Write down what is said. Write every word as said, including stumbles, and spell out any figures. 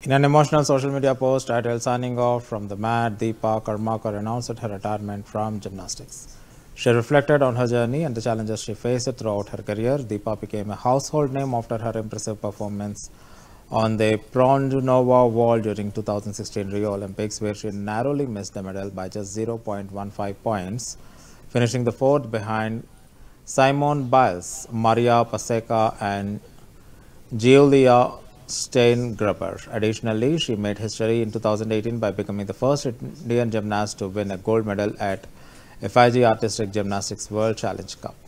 In an emotional social media post titled "Signing Off from the Mat," Deepa Karmakar announced her retirement from gymnastics. She reflected on her journey and the challenges she faced throughout her career. Deepa became a household name after her impressive performance on the Prondnova wall during two thousand sixteen Rio Olympics, where she narrowly missed the medal by just zero point one five points, finishing the fourth behind Simone Biles, Maria Paseka, and Giulia Steingruber. Additionally, she made history in two thousand eighteen by becoming the first Indian gymnast to win a gold medal at F I G Artistic Gymnastics World Challenge Cup.